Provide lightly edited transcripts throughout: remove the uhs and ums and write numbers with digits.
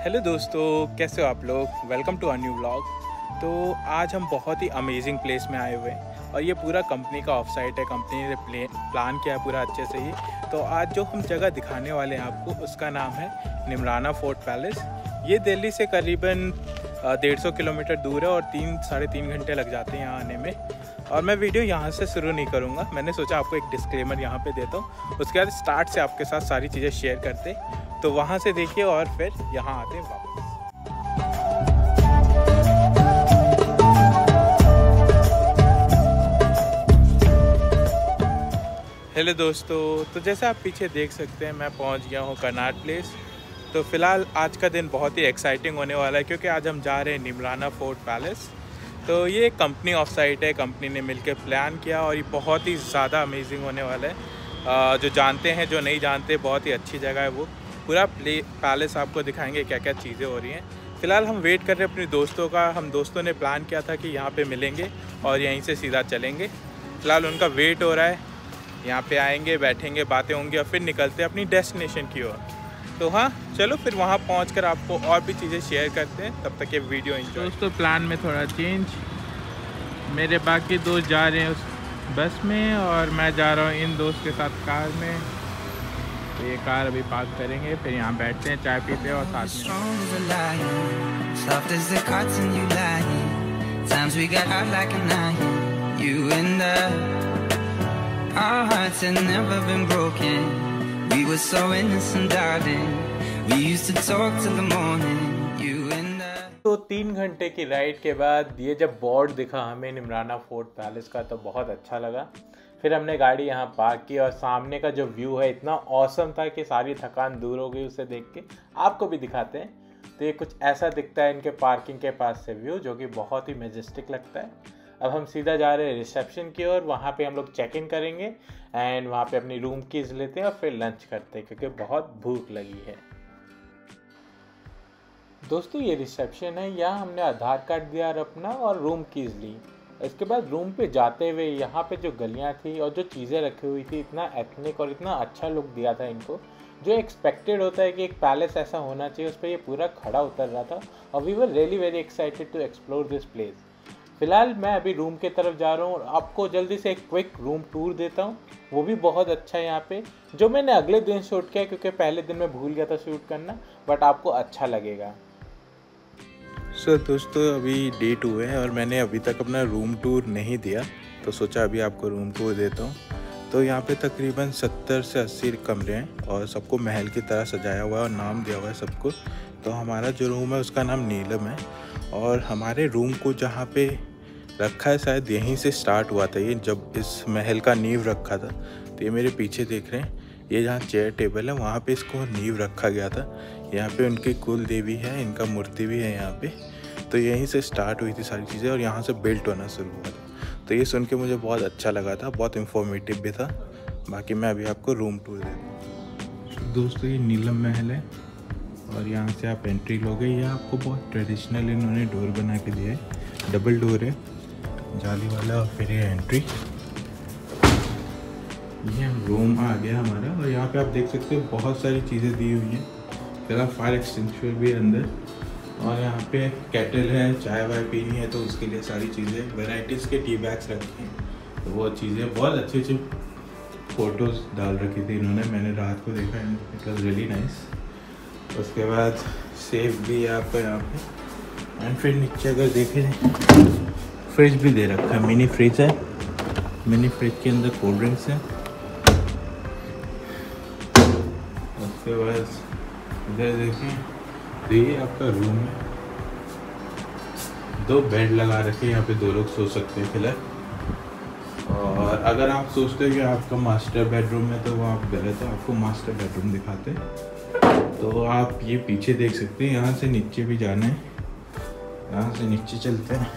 Hello दोस्तों, कैसे हो आप लोग। Welcome to a new vlog. तो आज हम बहुत ही अमेजिंग प्लेस में आए हुए हैं और ये पूरा कंपनी का ऑफ साइट है। कंपनी ने प्लान किया है पूरा अच्छे से ही। तो आज जो हम जगह दिखाने वाले हैं आपको, उसका नाम है निमराना फोर्ट पैलेस। ये दिल्ली से करीबन 150 किलोमीटर दूर है और 3-3.5 घंटे लग जाते हैं यहाँ आने में। और मैं वीडियो यहाँ से शुरू नहीं करूँगा, मैंने सोचा आपको एक डिस्क्लेमर यहाँ पे देता हूँ, उसके बाद स्टार्ट से आपके साथ सारी चीज़ें शेयर करते। तो वहाँ से देखिए और फिर यहाँ आते हैं वापस। हेलो दोस्तों, तो जैसे आप पीछे देख सकते हैं मैं पहुँच गया हूँ कनॉट प्लेस। तो फ़िलहाल आज का दिन बहुत ही एक्साइटिंग होने वाला है क्योंकि आज हम जा रहे हैं निमराना फोर्ट पैलेस। तो ये कंपनी ऑफ साइट है, कंपनी ने मिलकर प्लान किया और ये बहुत ही ज़्यादा अमेजिंग होने वाला है। जो जानते हैं, जो नहीं जानते, बहुत ही अच्छी जगह है वो। पूरा पैलेस आपको दिखाएंगे क्या क्या चीज़ें हो रही हैं। फ़िलहाल हम वेट कर रहे हैं अपने दोस्तों का। हम दोस्तों ने प्लान किया था कि यहाँ पे मिलेंगे और यहीं से सीधा चलेंगे। फ़िलहाल उनका वेट हो रहा है, यहाँ पे आएंगे, बैठेंगे, बातें होंगी और फिर निकलते हैं अपनी डेस्टिनेशन की ओर। तो हाँ, चलो फिर वहाँ पहुँचकर आपको और भी चीज़ें शेयर करते हैं। तब तक ये वीडियो एंजॉय। दोस्तों, प्लान में थोड़ा चेंज। मेरे बाकी दोस्त जा रहे हैं उस बस में और मैं जा रहा हूँ इन दोस्त के साथ कार में। तो ये कार अभी पार्क करेंगे, फिर यहाँ बैठते हैं, चाय पीते हैं और साथ में। तो 3 घंटे की राइड के बाद ये जब बोर्ड दिखा हमें निमराना फोर्ट पैलेस का, तो बहुत अच्छा लगा। फिर हमने गाड़ी यहाँ पार्क की और सामने का जो व्यू है इतना ऑसम था कि सारी थकान दूर हो गई उसे देख के। आपको भी दिखाते हैं। तो ये कुछ ऐसा दिखता है इनके पार्किंग के पास से व्यू, जो कि बहुत ही मेजेस्टिक लगता है। अब हम सीधा जा रहे हैं रिसेप्शन की ओर। वहाँ पे हम लोग चेक इन करेंगे एंड वहाँ पे अपनी रूम कीज लेते हैं और फिर लंच करते हैं क्योंकि बहुत भूख लगी है। दोस्तों, ये रिसेप्शन है। यहाँ हमने आधार कार्ड दिया और अपना और रूम कीज ली। इसके बाद रूम पे जाते हुए यहाँ पे जो गलियाँ थी और जो चीज़ें रखी हुई थी, इतना एथनिक और इतना अच्छा लुक दिया था इनको। जो एक्सपेक्टेड होता है कि एक पैलेस ऐसा होना चाहिए, उस पर ये पूरा खड़ा उतर रहा था और we were really very excited to explore this place. फिलहाल मैं अभी रूम की तरफ जा रहा हूँ और आपको जल्दी से एक क्विक रूम टूर देता हूँ। वो भी बहुत अच्छा है यहाँ पे, जो मैंने अगले दिन शूट किया क्योंकि पहले दिन मैं भूल गया था शूट करना, बट आपको अच्छा लगेगा। सो दोस्तों, अभी डे 2 है और मैंने अभी तक अपना रूम टूर नहीं दिया, तो सोचा अभी आपको रूम टूर देता हूँ। तो यहाँ पे तकरीबन 70 से 80 कमरे हैं और सबको महल की तरह सजाया हुआ है और नाम दिया हुआ है सबको। तो हमारा जो रूम है उसका नाम नीलम है और हमारे रूम को जहाँ पे रखा है शायद यहीं से स्टार्ट हुआ था ये, जब इस महल का नींव रखा था। तो ये मेरे पीछे देख रहे हैं, ये जहाँ चेयर टेबल है वहाँ पे इसको नींव रखा गया था। यहाँ पे उनकी कुल देवी है, इनका मूर्ति भी है यहाँ पे। तो यहीं से स्टार्ट हुई थी सारी चीज़ें और यहाँ से बिल्ट होना शुरू हुआ था। तो ये सुन के मुझे बहुत अच्छा लगा था, बहुत इंफॉर्मेटिव भी था। बाकी मैं अभी आपको रूम टूर देता हूँ। दोस्तों, ये नीलम महल है और यहाँ से आप एंट्री लोगे। ये आपको बहुत ट्रेडिशनल इन्होंने डोर बना के दिया है, डबल डोर है, जाली वाला। और फिर ये एंट्री, ये रूम आ गया हमारा। और यहाँ पे आप देख सकते हो बहुत सारी चीज़ें दी हुई हैं। फिर फायर एक्सटिंग्विशर भी है अंदर और यहाँ पे केटल है, चाय वाय पीनी है तो उसके लिए सारी चीज़ें, वेराइटीज़ के टी बैग्स रखे हैं। तो वो चीज़ें बहुत अच्छी अच्छी फ़ोटोज़ डाल रखी थी इन्होंने, मैंने रात को देखा, इट वॉज रियली नाइस। उसके बाद सेफ भी है आपका यहाँ पे। एंड फिर नीचे अगर देखें, फ्रिज भी दे रखा है, मिनी फ्रिज है। मिनी फ्रिज के अंदर कोल्ड ड्रिंक्स है। उसके बाद इधर देखें, तो ये आपका रूम है। 2 बेड लगा रखे, यहाँ पे 2 लोग सो सकते हैं फिलहाल। और अगर आप सोचते हो कि आपका मास्टर बेडरूम है तो वो आप गलत है, आपको मास्टर बेडरूम दिखाते हैं। तो आप ये पीछे देख सकते हैं, यहाँ से नीचे भी जाना है, यहाँ से नीचे चलते हैं।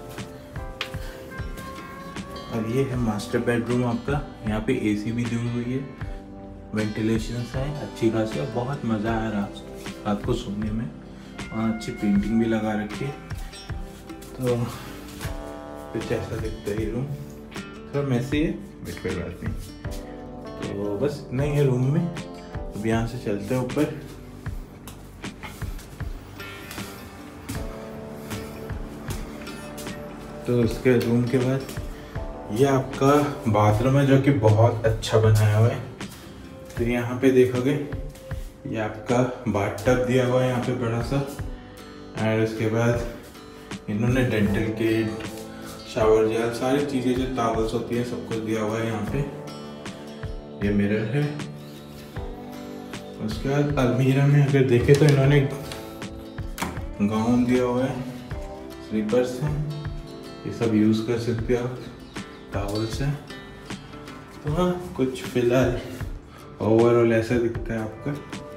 और ये है मास्टर बेडरूम आपका। यहाँ पे एसी भी दी हुई है, वेंटिलेशन है अच्छी खासी और बहुत मज़ा आ रहा रात को सोने में। और अच्छी पेंटिंग भी लगा रखी है। तो कुछ ऐसा दिखता है ये रूम, थोड़ा मैसी है बट कोई बात नहीं। तो बस इतना ही है रूम में। अब यहाँ से चलते हैं ऊपर। तो उसके रूम के बाद ये आपका बाथरूम है जो कि बहुत अच्छा बनाया हुआ है। तो यहाँ पे देखोगे ये आपका बाथटब दिया हुआ है यहाँ पे बड़ा सा। और उसके बाद इन्होंने डेंटल किट, शावर जेल, सारी चीज़ें जो टॉवल्स होती है सब कुछ दिया हुआ है यहाँ पे। ये मिरर है। उसके बाद अलमीरा में अगर देखें तो इन्होंने गाउन दिया हुआ है, स्लीपर्स हैं, ये सब यूज़ कर सकते हो आप, टॉवल्स हैं। तो हाँ, कुछ फिलहाल ओवरऑल ऐसा दिखता है आपका।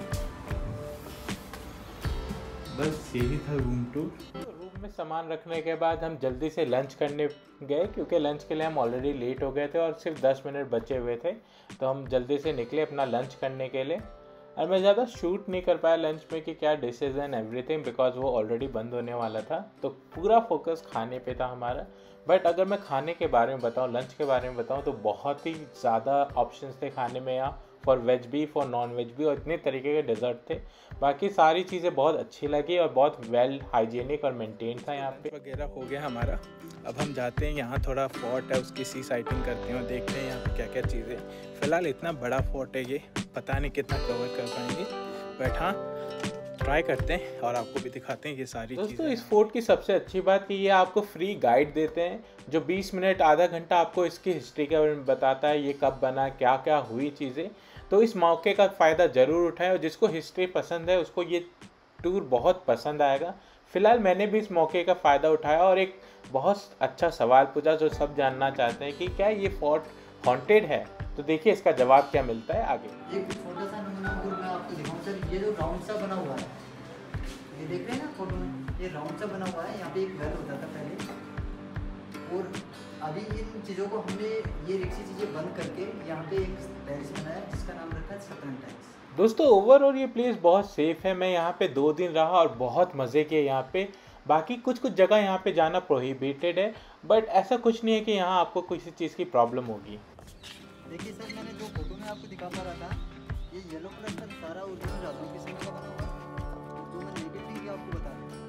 बस यही था रूम टूर। रूम में सामान रखने के बाद हम जल्दी से लंच करने गए, क्योंकि लंच के लिए हम ऑलरेडी लेट हो गए थे और सिर्फ 10 मिनट बचे हुए थे। तो हम जल्दी से निकले अपना लंच करने के लिए। और मैं ज़्यादा शूट नहीं कर पाया लंच में कि क्या डिशेज एंड एवरीथिंग, बिकॉज वो ऑलरेडी बंद होने वाला था। तो पूरा फोकस खाने पे था हमारा। बट अगर मैं खाने के बारे में बताऊँ, लंच के बारे में बताऊँ, तो बहुत ही ज़्यादा ऑप्शंस थे खाने में यहाँ, फॉर वेज भी, फॉर नॉन वेज भी, और इतने तरीके के डेजर्ट थे। बाकी सारी चीज़ें बहुत अच्छी लगी और बहुत वेल हाइजीनिक और मेंटेन था यहाँ पे। वगैरह हो गया हमारा। अब हम जाते हैं, यहाँ थोड़ा फोर्ट है, उसकी सी साइटिंग करते हैं और देखते हैं यहाँ पे क्या क्या चीज़ें। फ़िलहाल इतना बड़ा फोर्ट है ये, पता नहीं कितना कवर कर पाएंगे, बट हाँ ट्राई करते हैं और आपको भी दिखाते हैं ये सारी चीज़ें। दोस्तों, इस फोर्ट की सबसे अच्छी बात कि ये आपको फ्री गाइड देते हैं, जो 20 मिनट आधा घंटा आपको इसकी हिस्ट्री के बारे में बताता है, ये कब बना, क्या क्या हुई चीज़ें। तो इस मौके का फ़ायदा ज़रूर उठाएं, और जिसको हिस्ट्री पसंद है उसको ये टूर बहुत पसंद आएगा। फ़िलहाल मैंने भी इस मौके का फ़ायदा उठाया और एक बहुत अच्छा सवाल पूछा जो सब जानना चाहते हैं कि क्या ये फोर्ट हॉन्टेड है। तो देखिए इसका जवाब क्या मिलता है आगे। एक छोटा सा नमूना मैं आपको दिखाऊं सर। ये जो राउंड सा बना हुआ है, ये देख रहे हैं ना फोटो में, ये राउंड सा बना हुआ है। यहाँ पे एक वेल होता था पहले, और अभी इन चीज़ों को हमने ये रिक्सी चीज़ें बंद करके यहाँ पे एक टेरेस बनाया जिसका नाम रखा है शतरंज टेरेस। दोस्तों, ओवरऑल ये प्लेस बहुत सेफ है। मैं यहाँ पे 2 दिन रहा और बहुत मज़े किए यहाँ पे। बाकी कुछ जगह यहाँ पे जाना प्रोहिबिटेड है, बट ऐसा कुछ नहीं है कि यहाँ आपको किसी चीज़ की प्रॉब्लम होगी। देखिए सर, मैंने जो फोटो में आपको दिखा पा रहा था, ये येलो कलर का सारा ओरिजिनल राजू किस्म का बना हुआ है। जो मैं नेगेटिव की आपको बता रहा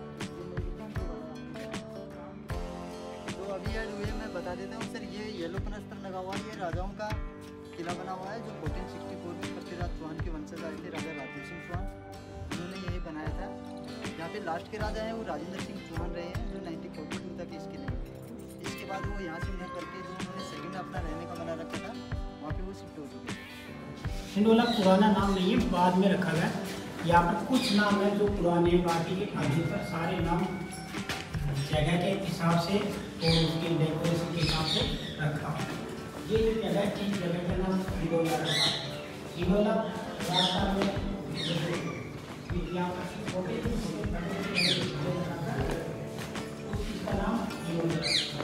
हूँ, तो अभी ऐड हुए मैं बता देता हूँ सर। ये येलो पलस्तर लगा हुआ है, ये राजाओं का किला बना हुआ है जो 1464 में पृथ्वीराज चौहान के वंशज आए थे, राजा राजेंद्र सिंह चौहान, उन्होंने यही बनाया था। यहाँ पे लास्ट के राजा हैं वो राजेंद्र सिंह चौहान रहे हैं, जो 1942 तक इसके लिए। इसके बाद वो यहाँ से मूव करके जो उन्होंने सेकंड अपना रहने का बना रखा था, वहाँ पे वो शिफ्ट हो चुके। हिंडोला पुराना नाम नहीं है, बाद में रखा गया। यहाँ पर कुछ नाम है जो पुराने, बाकी के अधिकतर सारे नाम जगह के हिसाब से और उसके डेकोरेशन के हिसाब से रखा। ये जो जगह है, इस जगह का नाम हिंडोला रखा। हिंडोला राजस्थान में यहाँ पर छोटे इसका नाम हिंडोला।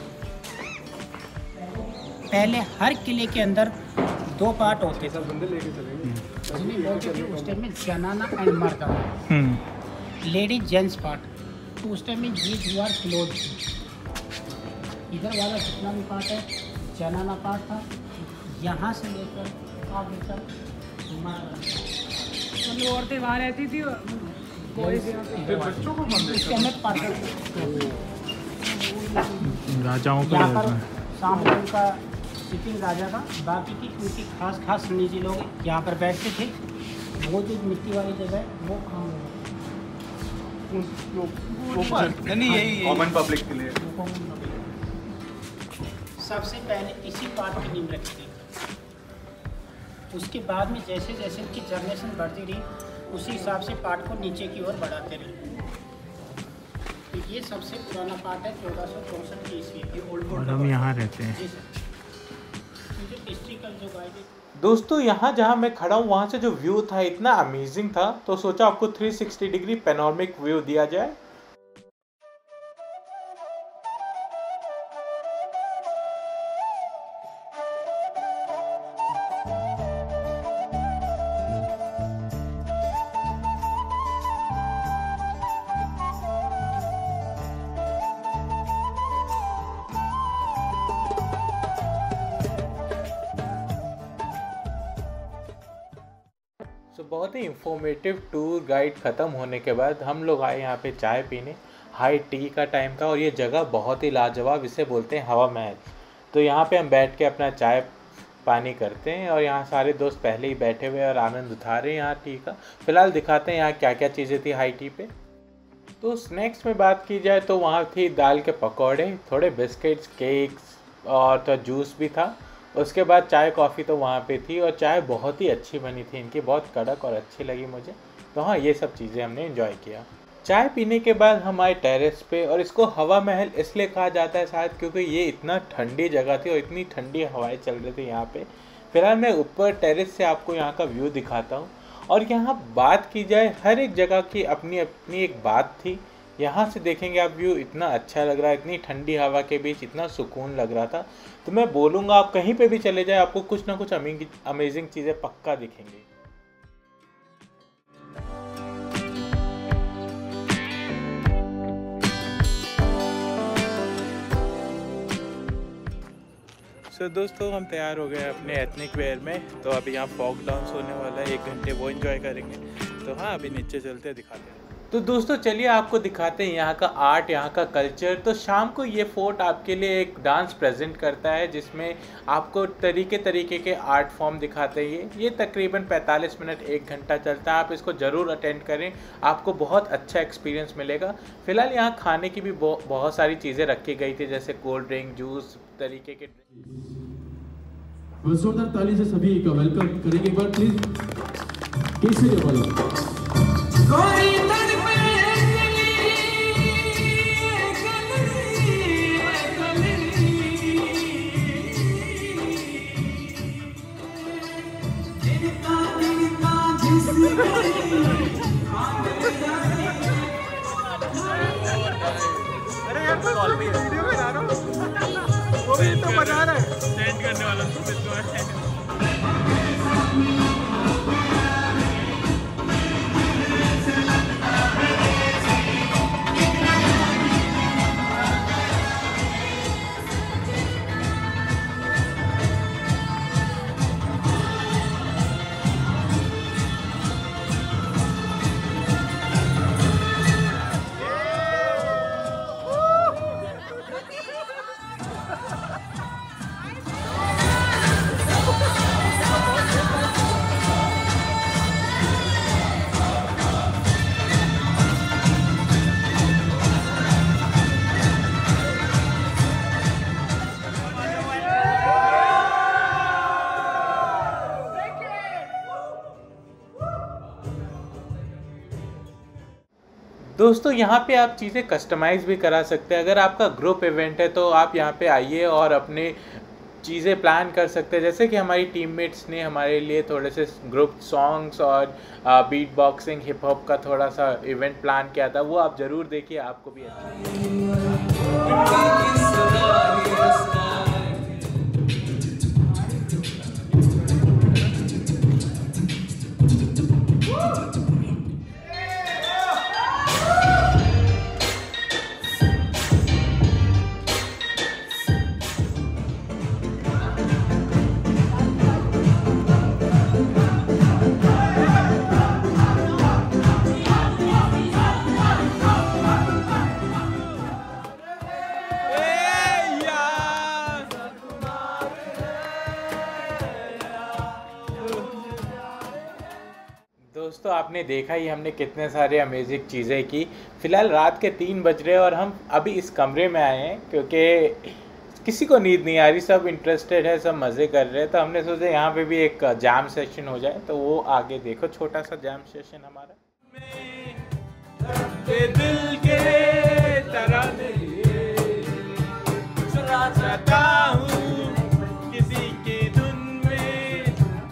पहले हर किले के अंदर 2 पार्ट होते थे, जिन्हें बोलते थे उस टाइम में जनाना एंड मर्दा, लेडीज जेंट्स पार्ट। तो उस टाइम में ये दीवार क्लोज थी। इधर वाला जितना भी पार्ट है जनाना पार्ट था, यहाँ से लेकर आगे तक मतलब औरतें बाहर रहती थी, बच्चों को पार्ट राजाओं यहाँ पर सामने उनका सिटिंग राजा का, बाकी की उनकी खास निजी लोग यहाँ पर बैठते थे। वो जो मिट्टी वाली जगह है वो कॉमन पब्लिक के लिए। सबसे पहले इसी पार्ट की नींव रखी गई। उसके बाद में जैसे जैसे उनकी जनरेशन बढ़ती रही, उसी हिसाब से पार्ट को नीचे की ओर बढ़ाते रहे। तो ये सबसे पुराना पार्ट है 1464 की ईस्वी। और हम यहाँ रहते हैं। जी सर। जो हिस्ट्रिकल जो गाइडेड। दोस्तों, यहाँ जहाँ मैं खड़ा हूँ वहाँ से जो व्यू था इतना अमेजिंग था, तो सोचा आपको 360 डिग्री पैनोरामिक व्यू दिया जाए। बहुत ही इंफॉर्मेटिव टूर गाइड ख़त्म होने के बाद हम लोग आए यहाँ पे चाय पीने। हाई टी का टाइम था और ये जगह बहुत ही लाजवाब, इसे बोलते हैं हवा महल। तो यहाँ पे हम बैठ के अपना चाय पानी करते हैं और यहाँ सारे दोस्त पहले ही बैठे हुए और आनंद उठा रहे हैं यहाँ टी का। फिलहाल दिखाते हैं यहाँ क्या क्या चीज़ें थी हाई टी पे। तो स्नैक्स में बात की जाए तो वहाँ थी दाल के पकौड़े, थोड़े बिस्किट्स, केक्स और तो जूस भी था। उसके बाद चाय कॉफ़ी तो वहाँ पे थी और चाय बहुत ही अच्छी बनी थी इनकी, बहुत कड़क और अच्छी लगी मुझे। तो हाँ, ये सब चीज़ें हमने एंजॉय किया। चाय पीने के बाद हम आए टेरेस पे, और इसको हवा महल इसलिए कहा जाता है शायद क्योंकि ये इतना ठंडी जगह थी और इतनी ठंडी हवाएं चल रही थी यहाँ पे। फिलहाल मैं ऊपर टेरेस से आपको यहाँ का व्यू दिखाता हूँ। और यहाँ बात की जाए, हर एक जगह की अपनी अपनी एक बात थी। यहाँ से देखेंगे आप व्यू, इतना अच्छा लग रहा है, इतनी ठंडी हवा के बीच इतना सुकून लग रहा था। तो मैं बोलूँगा आप कहीं पे भी चले जाए, आपको कुछ ना कुछ अमेजिंग चीज़ें पक्का दिखेंगी। सो दोस्तों, हम तैयार हो गए अपने एथनिक वेयर में। तो अभी यहाँ फॉक डांस होने वाला है, 1 घंटे वो एंजॉय करेंगे। तो हाँ, अभी नीचे चलते हैं, दिखाते हैं। तो दोस्तों चलिए आपको दिखाते हैं यहाँ का आर्ट, यहाँ का कल्चर। तो शाम को ये फोर्ट आपके लिए एक डांस प्रेजेंट करता है जिसमें आपको तरीके तरीके के आर्ट फॉर्म दिखाते हैं। ये तकरीबन 45 मिनट 1 घंटा चलता है। आप इसको ज़रूर अटेंड करें, आपको बहुत अच्छा एक्सपीरियंस मिलेगा। फिलहाल यहाँ खाने की भी बहुत सारी चीज़ें रखी गई थी, जैसे कोल्ड ड्रिंक, जूस, तरीके के। जोरदार ताली से सभी का वेलकम करेंगे एक बार प्लीज। केसरी वाला अरे यार, वीडियो बना रहा हूँ, वो भी तो बना रहा है, सेंड करने वाला हूँ इसको। दोस्तों यहाँ पे आप चीज़ें कस्टमाइज़ भी करा सकते हैं। अगर आपका ग्रुप इवेंट है तो आप यहाँ पे आइए और अपने चीज़ें प्लान कर सकते हैं। जैसे कि हमारी टीममेट्स ने हमारे लिए थोड़े से ग्रुप सॉन्ग्स और बीट बॉक्सिंग, हिप हॉप का थोड़ा सा इवेंट प्लान किया था, वो आप ज़रूर देखिए, आपको भी अच्छा। दोस्तों आपने देखा ही हमने कितने सारे अमेजिंग चीज़ें की। फ़िलहाल रात के 3 बज रहे हैं और हम अभी इस कमरे में आए हैं क्योंकि किसी को नींद नहीं आ रही, सब इंटरेस्टेड है, सब मज़े कर रहे हैं। तो हमने सोचा यहाँ पे भी एक जैम सेशन हो जाए, तो वो आगे देखो छोटा सा जैम सेशन हमारा। दिल के तराने सुनाता हूँ किसी की धुन में।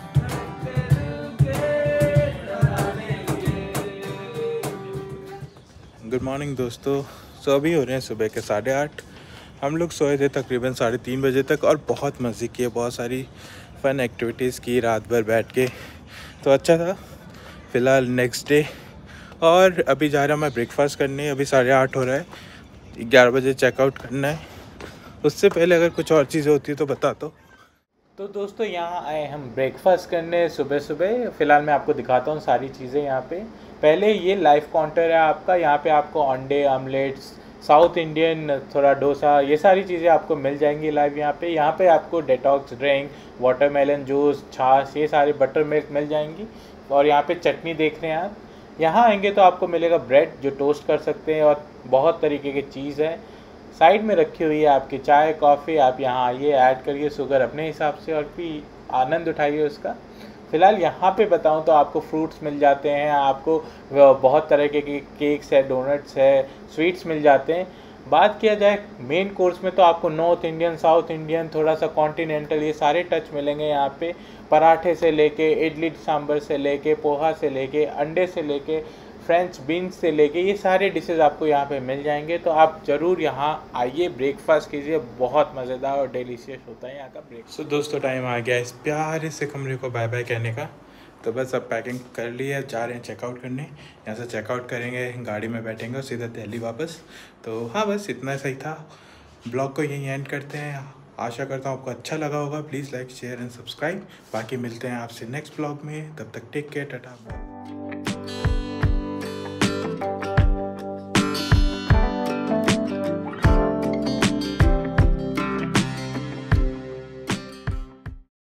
गुड मॉर्निंग दोस्तों। सो अभी हो रहे हैं सुबह के 8:30। हम लोग सोए थे तकरीबन 3:30 बजे तक और बहुत मज़े किए, बहुत सारी फ़न एक्टिविटीज़ की रात भर बैठ के, तो अच्छा था। फ़िलहाल नेक्स्ट डे और अभी जा रहा मैं ब्रेकफास्ट करने। अभी 8:30 हो रहा है, 11 बजे चेकआउट करना है। उससे पहले अगर कुछ और चीज़ें होती है तो बता दो। तो दोस्तों यहाँ आए हम ब्रेकफास्ट करने सुबह सुबह। फ़िलहाल मैं आपको दिखाता हूँ सारी चीज़ें यहाँ पे। पहले ये लाइव काउंटर है आपका, यहाँ पे आपको अंडे ऑमलेट्स, साउथ इंडियन थोड़ा डोसा, ये सारी चीज़ें आपको मिल जाएंगी लाइव यहाँ पे। यहाँ पे आपको डेटॉक्स ड्रिंक, वाटरमेलन जूस, छाछ, ये सारे बटर मिल्क मिल जाएंगी। और यहाँ पे चटनी देख रहे हैं आप। यहाँ आएंगे तो आपको मिलेगा ब्रेड जो टोस्ट कर सकते हैं, और बहुत तरीके की चीज़ है साइड में रखी हुई है आपकी। चाय कॉफ़ी आप यहाँ आइए, ऐड करिए शुगर अपने हिसाब से और भी आनंद उठाइए उसका। फ़िलहाल यहाँ पे बताऊँ तो आपको फ्रूट्स मिल जाते हैं, आपको बहुत तरह के केक्स है, डोनट्स है, स्वीट्स मिल जाते हैं। बात किया जाए मेन कोर्स में तो आपको नॉर्थ इंडियन, साउथ इंडियन, थोड़ा सा कॉन्टिनेंटल, ये सारे टच मिलेंगे यहाँ पे। पराठे से लेके, इडली सांभर से लेके, पोहा से लेके, अंडे से लेके, फ्रेंच बीन्स से लेके, ये सारे डिशेस आपको यहाँ पे मिल जाएंगे। तो आप ज़रूर यहाँ आइए, ब्रेकफास्ट कीजिए, बहुत मज़ेदार और डिलीशियस होता है यहाँ का ब्रेकफास्ट। सो दोस्तों टाइम आ गया इस प्यारे से कमरे को बाय बाय कहने का। तो बस अब पैकिंग कर ली है, जा रहे हैं चेकआउट करने। यहाँ से चेकआउट करेंगे, गाड़ी में बैठेंगे और सीधा दिल्ली वापस। तो हाँ बस इतना सही था। ब्लॉग को यहीं एंड करते हैं। आशा करता हूँ आपको अच्छा लगा होगा। Please like share and subscribe. बाकी मिलते हैं आपसे नेक्स्ट ब्लॉग में, तब तक टेक केयर, टाटा।